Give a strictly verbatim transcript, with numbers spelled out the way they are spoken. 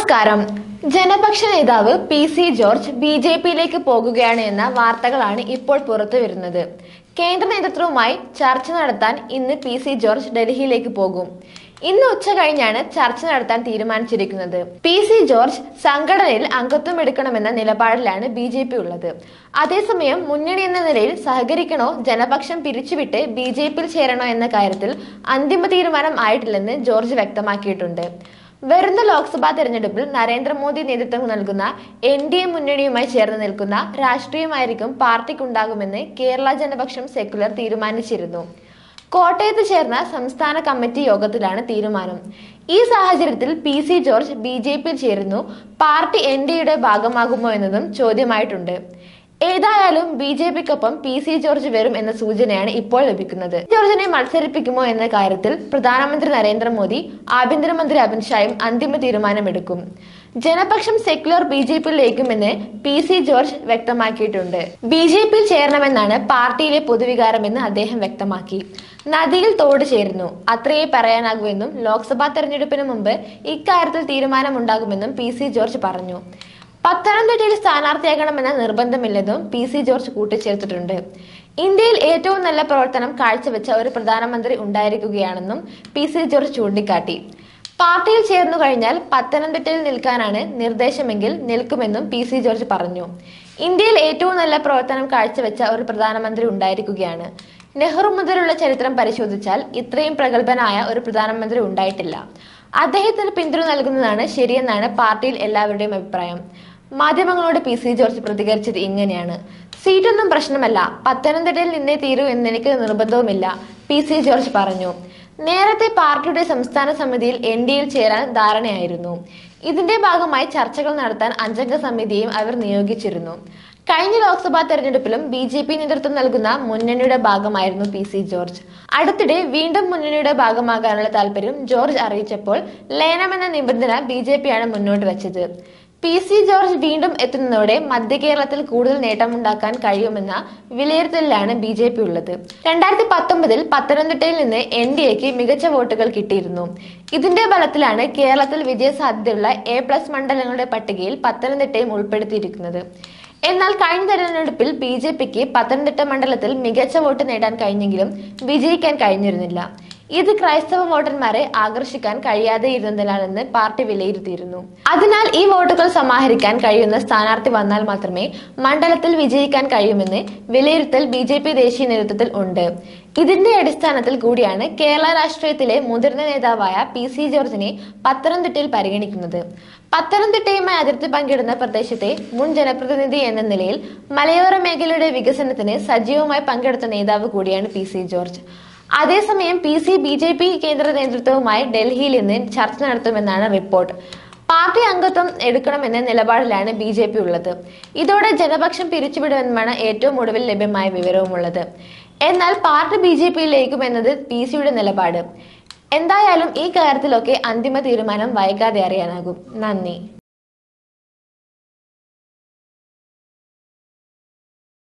നമസ്കാരം. ജനപക്ഷ നേതാവ് P C George B J പിയിലേക്ക് പോകുകയാണ് എന്ന വാർത്തകളാണ് ഇപ്പോൾ പുറത്തു വരുന്നത്. കേന്ദ്ര നേതൃത്വവുമായി ചർച്ച നടത്താൻ ഇന്ന് പി സി ജോർജ് ഡൽഹിയിലേക്ക് പോകും. ഇന്ന് ഉച്ച കഴിഞ്ഞാണ് ചർച്ച നടത്താൻ തീരുമാനിച്ചിരിക്കുന്നത്. പി സി ജോർജ് സംഘടനയിൽ അംഗത്വം എടുക്കണമെന്ന നിലപാടിലാണ് ബി ജെ പി ഉള്ളത്. അതേസമയം മുന്നണി എന്ന നിലയിൽ സഹകരിക്കണോ ജനപക്ഷം പിരിച്ചുവിട്ട് ബി ജെ പിയിൽ ചേരണോ എന്ന കാര്യത്തിൽ അന്തിമ തീരുമാനം ആയിട്ടില്ലെന്ന് ജോർജ് വ്യക്തമാക്കിയിട്ടുണ്ട്. വരുന്ന ലോക്സഭാ തെരഞ്ഞെടുപ്പിൽ നരേന്ദ്രമോദി നേതൃത്വം നൽകുന്ന എൻ ഡി എ മുന്നണിയുമായി ചേർന്ന് നിൽക്കുന്ന രാഷ്ട്രീയമായിരിക്കും പാർട്ടിക്കുണ്ടാകുമെന്ന് കേരള ജനപക്ഷം സെക്യുലർ തീരുമാനിച്ചിരുന്നു. കോട്ടയത്ത് ചേർന്ന സംസ്ഥാന കമ്മിറ്റി യോഗത്തിലാണ് തീരുമാനം. ഈ സാഹചര്യത്തിൽ P C George B J പിയിൽ ചേരുന്നു, പാർട്ടി എൻ ഡി എയുടെ ഭാഗമാകുമോ എന്നതും ചോദ്യമായിട്ടുണ്ട്. ഏതായാലും ബി ജെ പിക്കൊപ്പം പി സി ജോർജ് വരും എന്ന സൂചനയാണ് ഇപ്പോൾ ലഭിക്കുന്നത്. ജോർജിനെ മത്സരിപ്പിക്കുമോ എന്ന കാര്യത്തിൽ പ്രധാനമന്ത്രി നരേന്ദ്രമോദി, ആഭ്യന്തരമന്ത്രി അമിത്ഷായും അന്തിമ തീരുമാനമെടുക്കും. ജനപക്ഷം സെക്യുലർ ബി ജെ പിയിലേക്കുമെന്ന് പി സി ജോർജ് വ്യക്തമാക്കിയിട്ടുണ്ട്. ബി ജെ പിയിൽ ചേരണമെന്നാണ് പാർട്ടിയിലെ പൊതുവികാരമെന്ന് അദ്ദേഹം വ്യക്തമാക്കി. നദിയിൽ തോട് ചേരുന്നു, അത്രയേ പറയാനാകുമെന്നും ലോക്സഭാ തെരഞ്ഞെടുപ്പിന് മുമ്പ് ഇക്കാര്യത്തിൽ തീരുമാനമുണ്ടാകുമെന്നും പി സി ജോർജ് പറഞ്ഞു. പത്തനംതിട്ടയിൽ സ്ഥാനാർത്ഥിയാകണമെന്ന നിർബന്ധമില്ലെന്നും പി സി ജോർജ് കൂട്ടിച്ചേർത്തിട്ടുണ്ട്. ഇന്ത്യയിൽ ഏറ്റവും നല്ല പ്രവർത്തനം കാഴ്ചവെച്ച ഒരു പ്രധാനമന്ത്രി ഉണ്ടായിരിക്കുകയാണെന്നും പി സി ജോർജ് ചൂണ്ടിക്കാട്ടി. പാർട്ടിയിൽ ചേർന്നു കഴിഞ്ഞാൽ പത്തനംതിട്ടയിൽ നിൽക്കാനാണ് നിർദ്ദേശമെങ്കിൽ നിൽക്കുമെന്നും പി സി ജോർജ് പറഞ്ഞു. ഇന്ത്യയിൽ ഏറ്റവും നല്ല പ്രവർത്തനം കാഴ്ചവെച്ച ഒരു പ്രധാനമന്ത്രി ഉണ്ടായിരിക്കുകയാണ്. നെഹ്റു മുതലുള്ള ചരിത്രം പരിശോധിച്ചാൽ ഇത്രയും പ്രഗത്ഭനായ ഒരു പ്രധാനമന്ത്രി ഉണ്ടായിട്ടില്ല. അദ്ദേഹത്തിന് പിന്തുണ നൽകുന്നതാണ് ശരിയെന്നാണ് പാർട്ടിയിൽ എല്ലാവരുടെയും അഭിപ്രായം. മാധ്യമങ്ങളോട് പി സി ജോർജ് പ്രതികരിച്ചത് ഇങ്ങനെയാണ്: സീറ്റൊന്നും പ്രശ്നമല്ല, പത്തനംതിട്ടയിൽ നിന്നേ തീരൂ എന്നെനിക്ക് നിർബന്ധവുമില്ല, പി സി ജോർജ് പറഞ്ഞു. നേരത്തെ പാർട്ടിയുടെ സംസ്ഥാന സമിതിയിൽ എൻ ഡി എയിൽ ചേരാൻ ധാരണയായിരുന്നു. ഇതിന്റെ ഭാഗമായി ചർച്ചകൾ നടത്താൻ അഞ്ചംഗ സമിതിയെയും അവർ നിയോഗിച്ചിരുന്നു. കഴിഞ്ഞ ലോക്സഭാ തെരഞ്ഞെടുപ്പിലും ബി ജെ പി നേതൃത്വം നൽകുന്ന മുന്നണിയുടെ ഭാഗമായിരുന്നു പി സി ജോർജ്. അടുത്തിടെ വീണ്ടും മുന്നണിയുടെ ഭാഗമാകാനുള്ള താല്പര്യം ജോർജ് അറിയിച്ചപ്പോൾ ലയനമെന്ന നിബന്ധന ബി ജെ പിയാണ് മുന്നോട്ട് വെച്ചത്. പി സി ജോർജ് വീണ്ടും എത്തുന്നതോടെ മധ്യ കേരളത്തിൽ കൂടുതൽ നേട്ടമുണ്ടാക്കാൻ കഴിയുമെന്ന വിലയിരുത്തലിലാണ് ബി ജെ പി ഉള്ളത്. രണ്ടായിരത്തി പത്തൊമ്പതിൽ പത്തനംതിട്ടയിൽ നിന്ന് എൻ ഡി എക്ക് മികച്ച വോട്ടുകൾ കിട്ടിയിരുന്നു. ഇതിന്റെ ബലത്തിലാണ് കേരളത്തിൽ വിജയസാധ്യതയുള്ള എ പ്ലസ് മണ്ഡലങ്ങളുടെ പട്ടികയിൽ പത്തനംതിട്ടയും ഉൾപ്പെടുത്തിയിരിക്കുന്നത്. എന്നാൽ കഴിഞ്ഞ തെരഞ്ഞെടുപ്പിൽ ബി ജെ പിക്ക് പത്തനംതിട്ട മണ്ഡലത്തിൽ മികച്ച വോട്ട് നേടാൻ കഴിഞ്ഞെങ്കിലും വിജയിക്കാൻ കഴിഞ്ഞിരുന്നില്ല. ഇത് ക്രൈസ്തവ വോട്ടർമാരെ ആകർഷിക്കാൻ കഴിയാതെ ഇരുന്നതിനാലെന്ന് പാർട്ടി വിലയിരുത്തിയിരുന്നു. അതിനാൽ ഈ വോട്ടുകൾ സമാഹരിക്കാൻ കഴിയുന്ന സ്ഥാനാർത്ഥി വന്നാൽ മാത്രമേ മണ്ഡലത്തിൽ വിജയിക്കാൻ കഴിയുമെന്ന് വിലയിരുത്തൽ ബി ജെ പി ദേശീയ നേതൃത്വത്തിൽ ഉണ്ട്. ഇതിന്റെ അടിസ്ഥാനത്തിൽ കൂടിയാണ് കേരള രാഷ്ട്രീയത്തിലെ മുതിർന്ന നേതാവായ പി സി ജോർജിനെ പത്തനംതിട്ടയിൽ പരിഗണിക്കുന്നത്. പത്തനംതിട്ടയുമായി അതിർത്തി പങ്കിടുന്ന പ്രദേശത്തെ മുൻ ജനപ്രതിനിധി എന്ന നിലയിൽ മലയോര മേഖലയുടെ വികസനത്തിന് സജീവമായി പങ്കെടുത്ത നേതാവ് കൂടിയാണ് പി സി ജോർജ്. അതേസമയം P C B J P കേന്ദ്ര നേതൃത്വവുമായി ഡൽഹിയിൽ ഇന്ന് ചർച്ച നടത്തുമെന്നാണ് റിപ്പോർട്ട്. പാർട്ടി അംഗത്വം എടുക്കണമെന്ന നിലപാടിലാണ് ബി ജെ പി ഉള്ളത്. ഇതോടെ ജനപക്ഷം പിരിച്ചുവിടുമെന്നാണ് ഏറ്റവും ഒടുവിൽ ലഭ്യമായ വിവരവുമുള്ളത്. എന്നാൽ പാർട്ടി ബി ജെ പിയിലേക്കുമെന്നത് പി സിയുടെ നിലപാട്. എന്തായാലും ഈ കാര്യത്തിലൊക്കെ അന്തിമ തീരുമാനം വൈകാതെ അറിയാനാകും. നന്ദി.